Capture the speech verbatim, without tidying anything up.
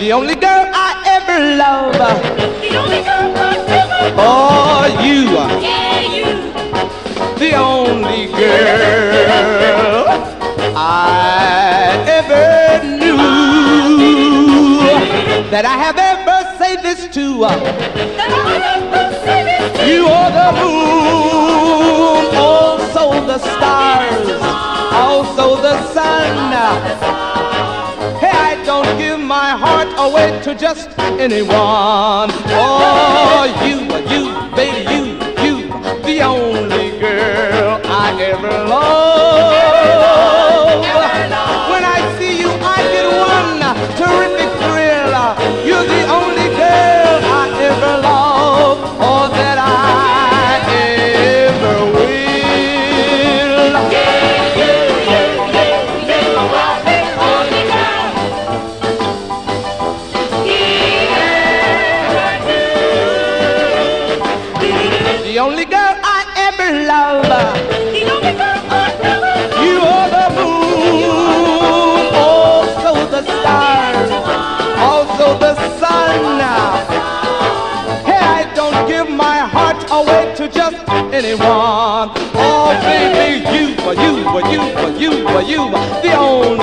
the only girl I ever love. The only girl I ever love. Oh, you. Yeah, you. The only girl I ever knew that I have ever said this to. That I have ever said this to. You are the moon, also the stars, also the sun. Hey, I don't give my heart away to just anyone. Oh, you, you, baby, you, you, the only girl I ever loved. When I see you, I get one terrific thrill. You're the only girl I ever loved, or that I ever will. Yeah, you, you, you, you are the only girl he ever knew. The only girl I ever loved. The only girl I ever loved. You are the moon, also the stars, also the sun. Hey, I don't give my heart away to just anyone. Oh, baby, you, for you, for you, for you, for you, the only